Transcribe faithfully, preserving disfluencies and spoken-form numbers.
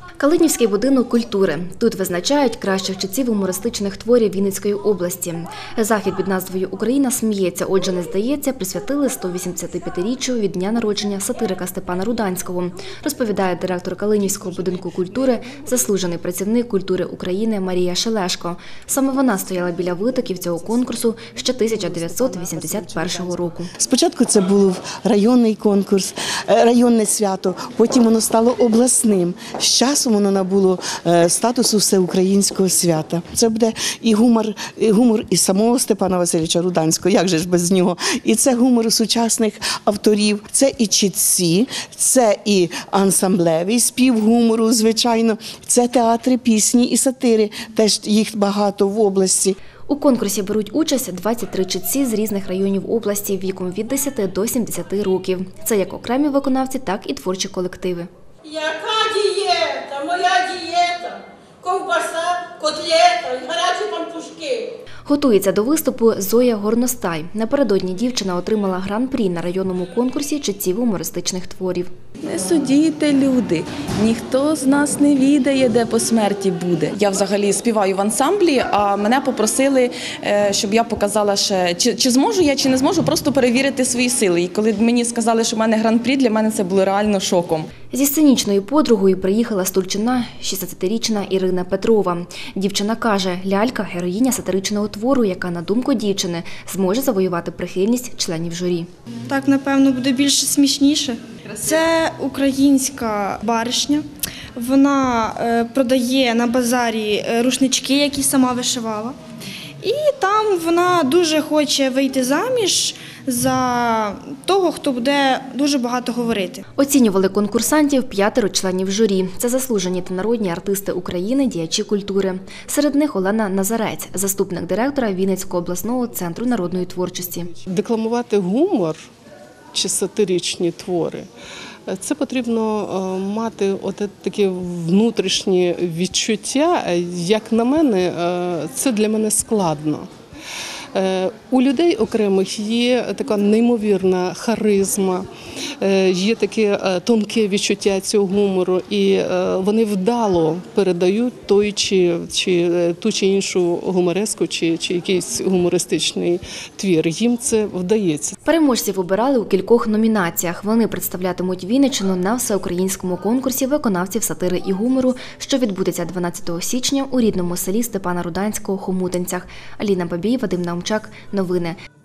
Калинівський будинок культури. Тут визначають кращих читців гумористичних творів Вінницької області. Захід під назвою «Україна сміється, отже не здається» присвятили сто вісімдесятип'ятиріччю від дня народження сатирика Степана Руданського, розповідає директор Калинівського будинку культури, заслужений працівник культури України Марія Шелешко. Саме вона стояла біля витоків цього конкурсу ще тисяча дев'ятсот вісімдесят першого року. Спочатку це був районний конкурс, районне свято, потім воно стало обласним. З часом воно набуло статусу всеукраїнського свята. Це буде і гумор, і гумор і самого Степана Васильовича Руданського, як же ж без нього. І це гумор сучасних авторів, це і читці, це і ансамблевий спів гумору, звичайно, це театри, пісні і сатири, теж їх багато в області. У конкурсі беруть участь двадцять три читці з різних районів області віком від десяти до сімдесяти років. Це як окремі виконавці, так і творчі колективи. Яка дієта? Моя дієта! Ковбаса, котлета, гарячі пампушки. Готується до виступу Зоя Горностай. Напередодні дівчина отримала гран-прі на районному конкурсі читців гумористичних творів. Не судіть, люди, ніхто з нас не відає, де по смерті буде. Я взагалі співаю в ансамблі, а мене попросили, щоб я показала ще, чи, чи зможу я, чи не зможу, просто перевірити свої сили. І коли мені сказали, що в мене гран-прі, для мене це було реально шоком. Зі сценічною подругою приїхала з Тульчина шістнадцятирічна Ірина Петрова. Дівчина каже, лялька – героїня сатиричного твору, яка, на думку дівчини, зможе завоювати прихильність членів журі. Так, напевно, буде більше смішніше. Це українська баришня. Вона продає на базарі рушнички, які сама вишивала. І там вона дуже хоче вийти заміж за того, хто буде дуже багато говорити. Оцінювали конкурсантів п'ятеро членів журі. Це заслужені та народні артисти України, діячі культури. Серед них Олена Назарець, заступник директора Вінницького обласного центру народної творчості. Декламувати гумор чи сатиричні твори – це потрібно мати от такі внутрішні відчуття. Як на мене, це для мене складно. У людей окремих є така неймовірна харизма, є таке тонке відчуття цього гумору, і вони вдало передають той чи, чи ту чи іншу гумореску, чи, чи якийсь гумористичний твір. Їм це вдається. Переможців обирали у кількох номінаціях. Вони представлятимуть Вінниччину на всеукраїнському конкурсі виконавців сатири і гумору, що відбудеться дванадцятого січня у рідному селі Степана Руданського Хомутинцях. Аліна Бабій, Вадим Наумчак. Новини.